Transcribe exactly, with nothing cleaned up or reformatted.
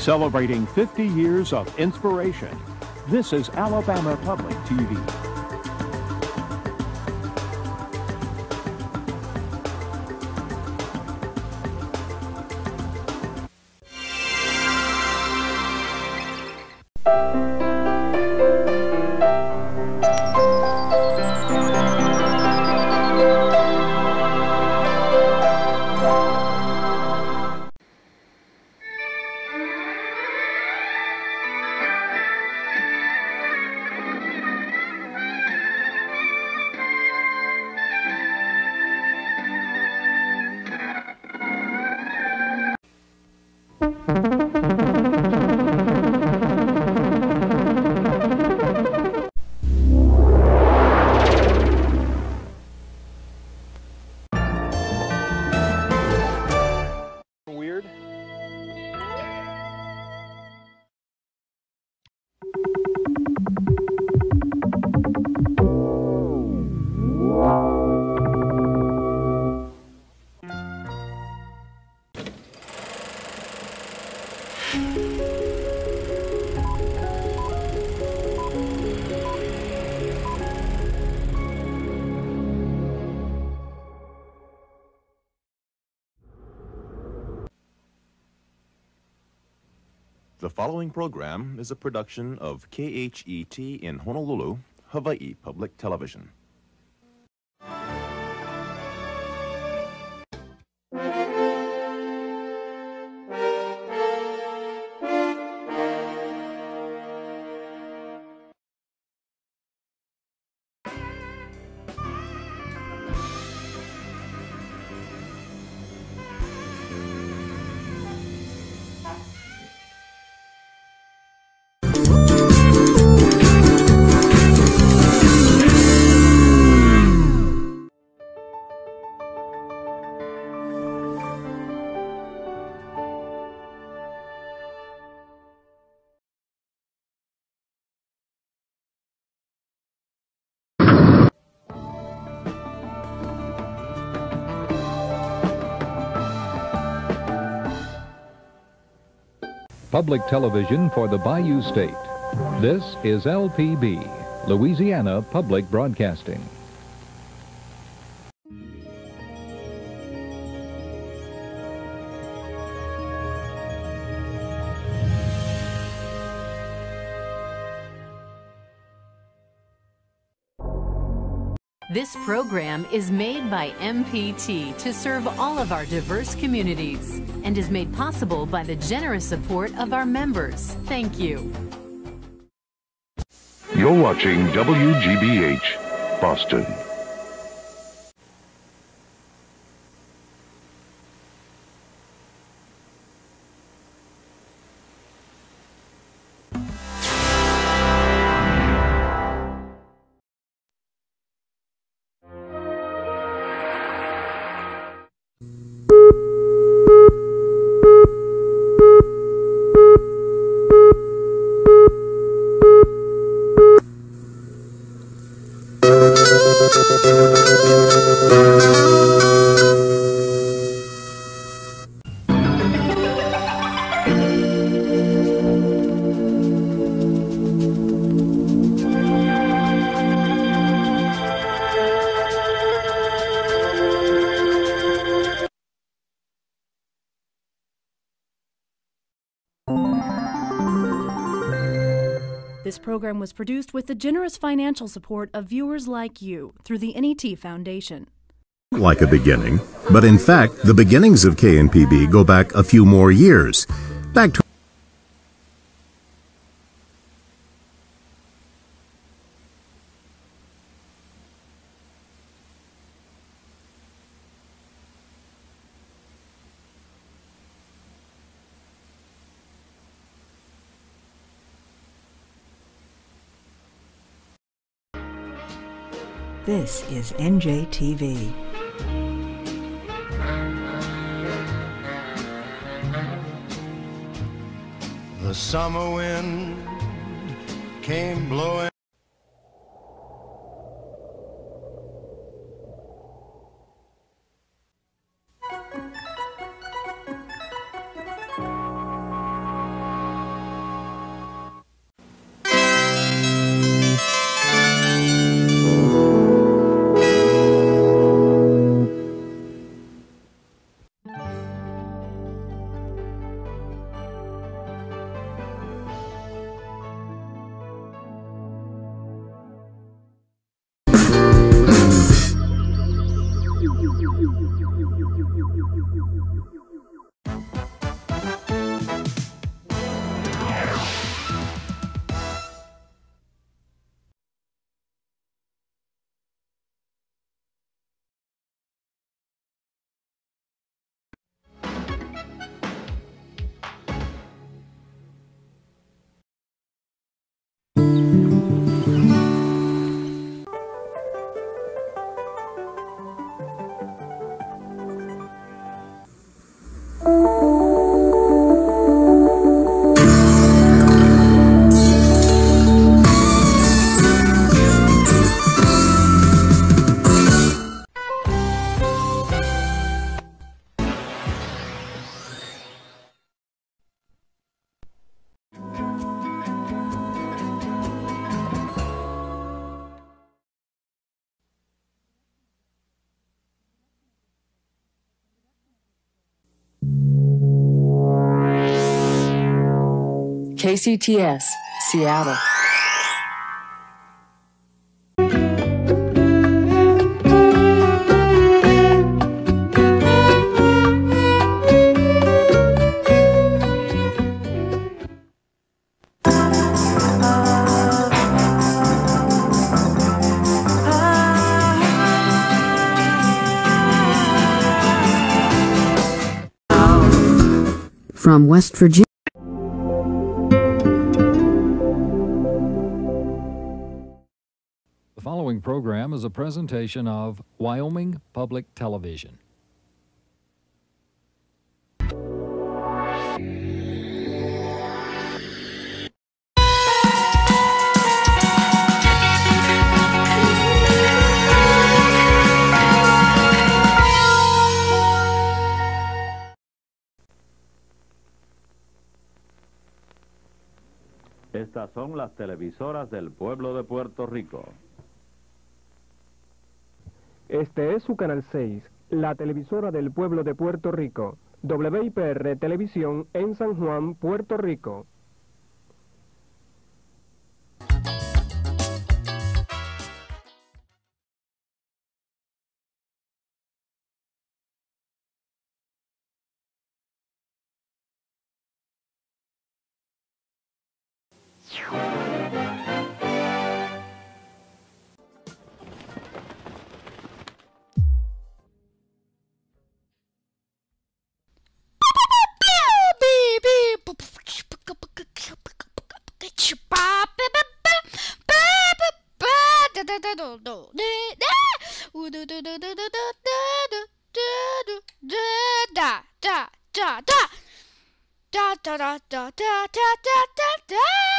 Celebrating fifty years of inspiration, this is Alabama Public T V. Weird. The following program is a production of K H E T in Honolulu, Hawaii Public Television. Public television for the Bayou State. This is L P B, Louisiana Public Broadcasting. This program is made by M P T to serve all of our diverse communities and is made possible by the generous support of our members. Thank you. You're watching W G B H, Boston. This program was produced with the generous financial support of viewers like you through the N E T Foundation. Like a beginning, but in fact, the beginnings of K N P B go back a few more years. Back to This is N J T V. The summer wind came blowing. K C T S, Seattle. From West Virginia. The following program is a presentation of Wyoming Public Television. Estas son las televisoras del pueblo de Puerto Rico. Este es su Canal seis, la televisora del pueblo de Puerto Rico, W I P R Televisión en San Juan, Puerto Rico. Da da da da da da da da da da.